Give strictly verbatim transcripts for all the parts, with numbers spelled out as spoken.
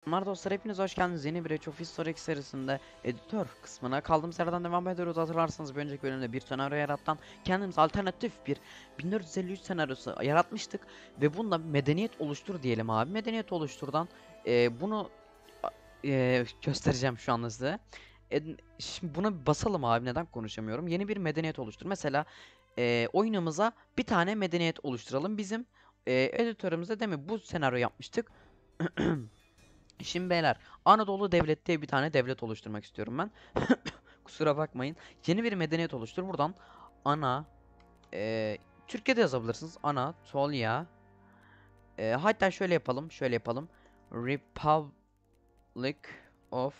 Selamlar dostlar, hepiniz hoş geldiniz. Yeni bir Age of History serisinde editör kısmına kaldığımız yerden devam ediyoruz. Hatırlarsanız bir önceki bölümde bir senaryo yaratan kendimiz alternatif bir bin dört yüz elli üç senaryosu yaratmıştık ve bunda medeniyet oluştur diyelim abi. Medeniyet oluşturdan e, bunu e, göstereceğim şu anda size. E, şimdi buna bir basalım abi, neden konuşamıyorum. Yeni bir medeniyet oluştur. Mesela e, oyunumuza bir tane medeniyet oluşturalım. Bizim e, editörümüzde değil mi bu senaryo yapmıştık. Şimdi beyler, Anadolu Devlet diye bir tane devlet oluşturmak istiyorum ben. Kusura bakmayın. Yeni bir medeniyet oluştur. Buradan ana e, Türkiye'de yazabilirsiniz. Anatolia. E, hatta şöyle yapalım. Şöyle yapalım. Republic of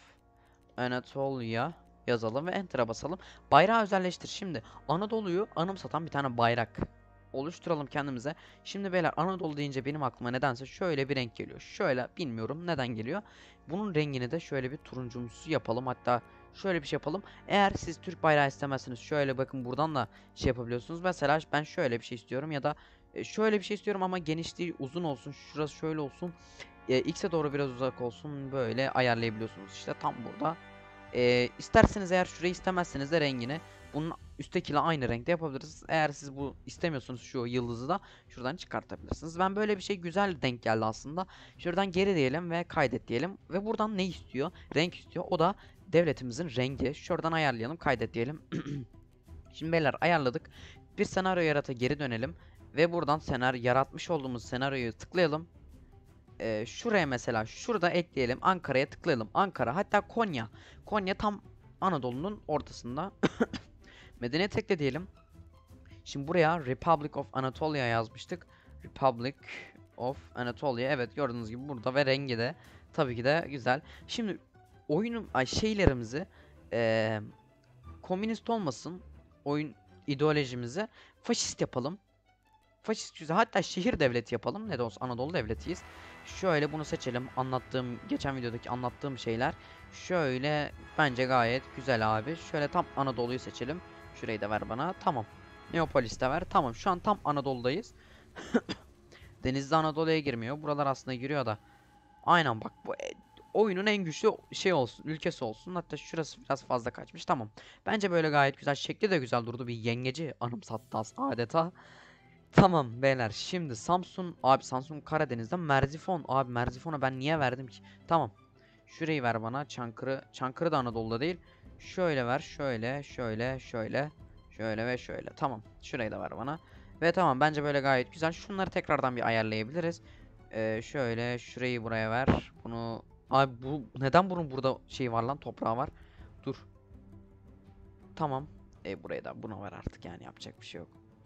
Anatolia yazalım ve enter'a basalım. Bayrağı özelleştir. Şimdi Anadolu'yu anımsatan bir tane bayrak oluşturalım kendimize. Şimdi beyler, Anadolu deyince benim aklıma nedense şöyle bir renk geliyor. Şöyle, bilmiyorum neden geliyor. Bunun rengini de şöyle bir turuncumsu yapalım. Hatta şöyle bir şey yapalım. Eğer siz Türk bayrağı istemezseniz şöyle bakın, buradan da şey yapabiliyorsunuz. Mesela ben şöyle bir şey istiyorum ya da e, şöyle bir şey istiyorum ama genişliği uzun olsun. Şurası şöyle olsun. E, X'e doğru biraz uzak olsun. Böyle ayarlayabiliyorsunuz. İşte tam burada. E, isterseniz eğer şurayı istemezseniz de rengini bunun üsttekiyle aynı renkte yapabiliriz. Eğer siz bu istemiyorsunuz, şu yıldızı da şuradan çıkartabilirsiniz. Ben böyle bir şey güzel denk geldi aslında. Şuradan geri diyelim ve kaydet diyelim. Ve buradan ne istiyor? Renk istiyor. O da devletimizin rengi. Şuradan ayarlayalım, kaydet diyelim. Şimdi beyler, ayarladık. Bir senaryo yarata geri dönelim. Ve buradan senaryo yaratmış olduğumuz senaryoyu tıklayalım. Ee, şuraya mesela şurada ekleyelim. Ankara'ya tıklayalım. Ankara, hatta Konya. Konya tam Anadolu'nun ortasında. Medeniyet ekle diyelim. Şimdi buraya Republic of Anatolia yazmıştık. Republic of Anatolia. Evet, gördüğünüz gibi burada ve rengi de tabii ki de güzel. Şimdi oyunun ay şeylerimizi ee, komünist olmasın. Oyun ideolojimizi faşist yapalım. Faşist güzel. Hatta şehir devleti yapalım. Ne de olsa Anadolu devletiyiz. Şöyle bunu seçelim. Anlattığım, geçen videodaki anlattığım şeyler. Şöyle bence gayet güzel abi. Şöyle tam Anadolu'yu seçelim. Şurayı da ver bana. Tamam. Neopolis de ver. Tamam. Şu an tam Anadolu'dayız. Denizli Anadolu'ya girmiyor. Buralar aslında giriyor da. Aynen bak, bu e, oyunun en güçlü şey olsun, ülkesi olsun. Hatta şurası biraz fazla kaçmış. Tamam. Bence böyle gayet güzel. Şekli de güzel durdu. Bir yengeci anımsattı adeta. Tamam beyler, şimdi Samsun abi, Samsun Karadeniz'de Merzifon abi, Merzifon'a ben niye verdim ki? Tamam, şurayı ver bana. Çankırı, Çankırı da Anadolu'da değil. Şöyle ver, şöyle şöyle şöyle şöyle ve şöyle. Tamam, şurayı da ver bana. Ve tamam, bence böyle gayet güzel. Şunları tekrardan bir ayarlayabiliriz. Ee, şöyle şurayı buraya ver. Bunu abi, bu neden bunun burada şey var lan, toprağı var. Dur, tamam. E buraya da buna ver artık, yani yapacak bir şey yok.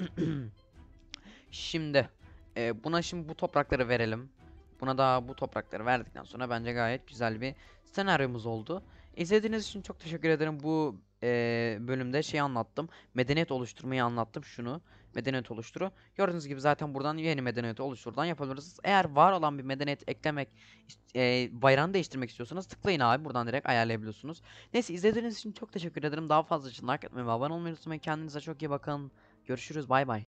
Şimdi e, buna şimdi bu toprakları verelim. Buna da bu toprakları verdikten sonra bence gayet güzel bir senaryomuz oldu. İzlediğiniz için çok teşekkür ederim. Bu e, bölümde şey anlattım. Medeniyet oluşturmayı anlattım, şunu. Medeniyet oluşturu. Gördüğünüz gibi zaten buradan yeni medeniyet oluşturdan yapabilirsiniz. Eğer var olan bir medeniyet eklemek, e, bayrağını değiştirmek istiyorsanız tıklayın abi. Buradan direkt ayarlayabiliyorsunuz. Neyse, izlediğiniz için çok teşekkür ederim. Daha fazla için like etmeyi ve abone olmayı unutmayın. Kendinize çok iyi bakın. Görüşürüz. Bay bay.